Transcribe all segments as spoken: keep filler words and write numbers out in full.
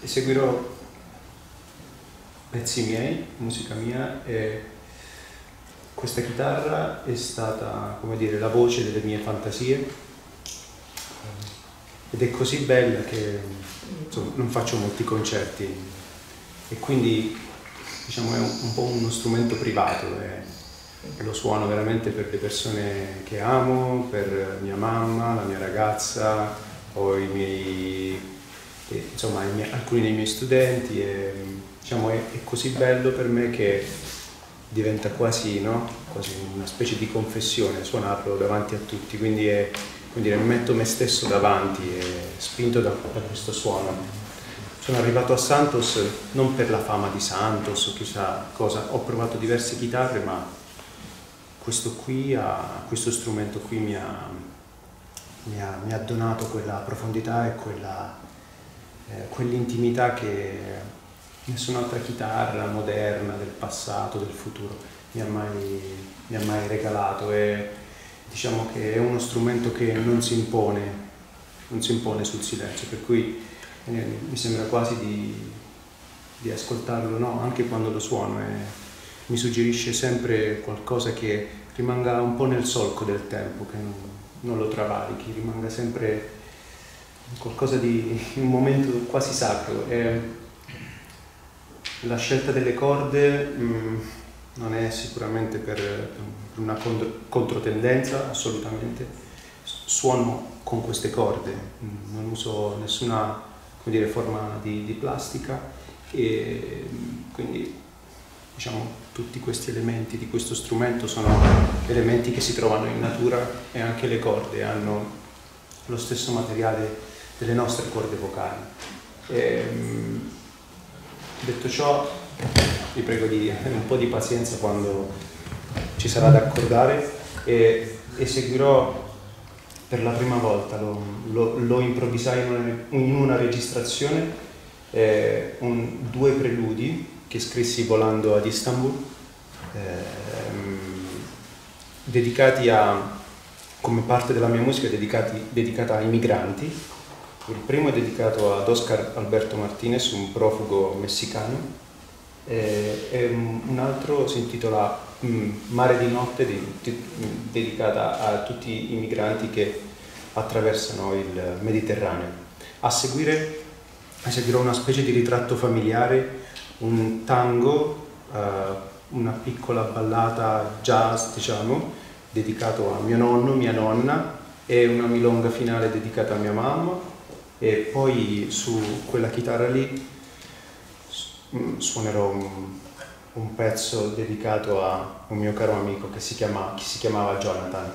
eseguirò pezzi miei, musica mia, e questa chitarra è stata, come dire, la voce delle mie fantasie ed è così bella che insomma, non faccio molti concerti e quindi diciamo è un, un po' uno strumento privato e, e lo suono veramente per le persone che amo, per mia mamma, la mia ragazza o i miei, eh, insomma i miei, alcuni dei miei studenti e diciamo è, è così bello per me che diventa quasi, no? Quasi una specie di confessione suonarlo davanti a tutti, quindi è, quindi metto me stesso davanti e spinto da, da questo suono. Sono arrivato a Santos non per la fama di Santos o chissà cosa, ho provato diverse chitarre ma questo qui, ha, questo strumento qui mi ha, mi ha, mi ha donato quella profondità e quella, eh, quell'intimità che nessun'altra chitarra moderna del passato, del futuro mi ha mai, mi ha mai regalato e diciamo che è uno strumento che non si impone, non si impone sul silenzio, per cui eh, mi sembra quasi di, di ascoltarlo, no? Anche quando lo suono e mi suggerisce sempre qualcosa che rimanga un po' nel solco del tempo, che non, non lo travalichi, rimanga sempre qualcosa di un momento quasi sacro. E la scelta delle corde mh, non è sicuramente per una controtendenza, assolutamente. Suono con queste corde, non uso nessuna, come dire, forma di, di plastica e quindi diciamo tutti questi elementi di questo strumento sono elementi che si trovano in natura e anche le corde hanno lo stesso materiale delle nostre corde vocali. E, detto ciò, vi prego di avere un po' di pazienza quando ci sarà da accordare e eseguirò per la prima volta, lo, lo, lo improvvisai in una, in una registrazione, eh, un, due preludi che scrissi volando ad Istanbul, ehm, dedicati a, come parte della mia musica, dedicati, dedicata ai migranti. Il primo è dedicato ad Oscar Alberto Martinez, un profugo messicano, eh, e un altro si intitola mm, Mare di notte, di, di, dedicata a tutti i migranti che attraversano il Mediterraneo. A seguire eseguirò una specie di ritratto familiare, un tango, eh, una piccola ballata jazz, diciamo, dedicato a mio nonno, mia nonna, e una milonga finale dedicata a mia mamma. E poi su quella chitarra lì suonerò un, un pezzo dedicato a un mio caro amico che si, chiama, che si chiamava Jonathan.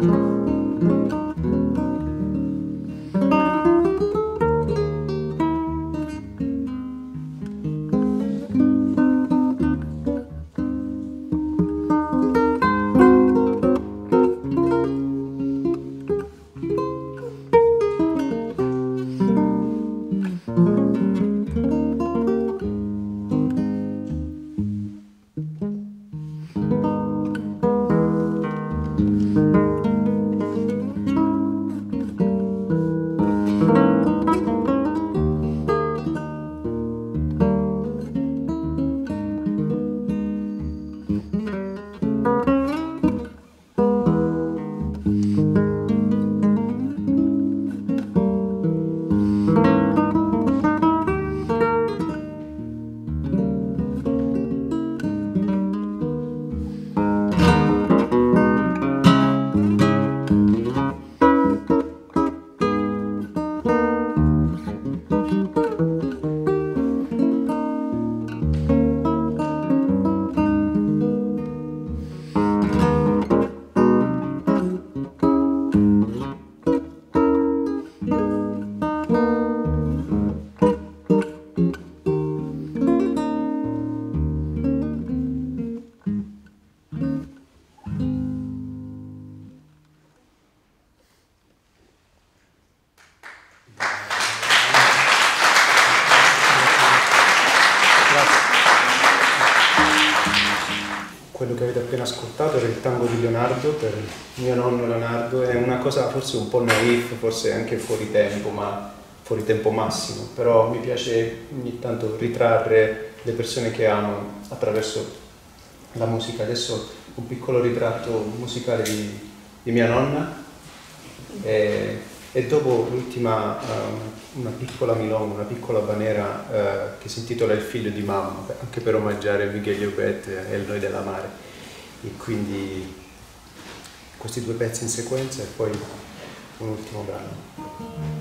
Quello che avete appena ascoltato era il tango di Leonardo per mio nonno Leonardo. È una cosa forse un po' naif, forse anche fuori tempo, ma fuori tempo massimo, però mi piace ogni tanto ritrarre le persone che amo attraverso la musica. Adesso un piccolo ritratto musicale di, di mia nonna e, e dopo l'ultima uh, una piccola milonga, una piccola banera uh, che si intitola Il figlio di mamma, anche per omaggiare Miguel Llobet e il Noi della Mare. E quindi questi due pezzi in sequenza e poi un ultimo brano.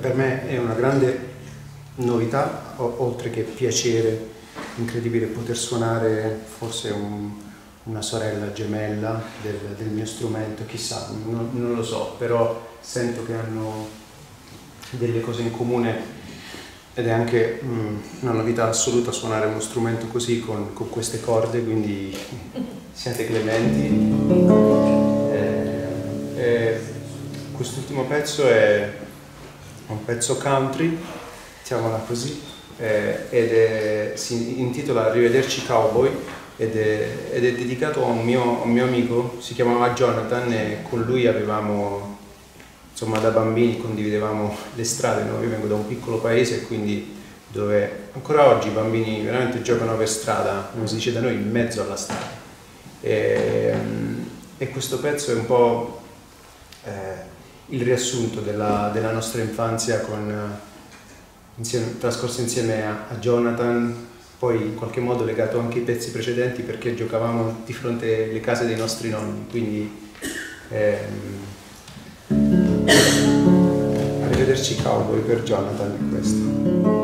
per me è una grande novità, oltre che piacere incredibile poter suonare forse un, una sorella gemella del, del mio strumento, chissà, non, non lo so, però sento che hanno delle cose in comune ed è anche mh, una novità assoluta suonare uno strumento così con, con queste corde, quindi siate clementi. Eh, eh, quest'ultimo pezzo è un pezzo country, mettiamola così, eh, ed è, si intitola Arrivederci Cowboy ed è, ed è dedicato a un, mio, a un mio amico, si chiamava Jonathan e con lui avevamo, insomma, da bambini condividevamo le strade, no? Io vengo da un piccolo paese, quindi dove ancora oggi i bambini veramente giocano per strada, come si dice da noi, in mezzo alla strada. E, e questo pezzo è un po' eh, il riassunto della, della nostra infanzia con, insieme, trascorsa insieme a, a Jonathan, poi in qualche modo legato anche ai pezzi precedenti perché giocavamo di fronte alle case dei nostri nonni, quindi ehm, Arrivederci Cowboy per Jonathan è questo.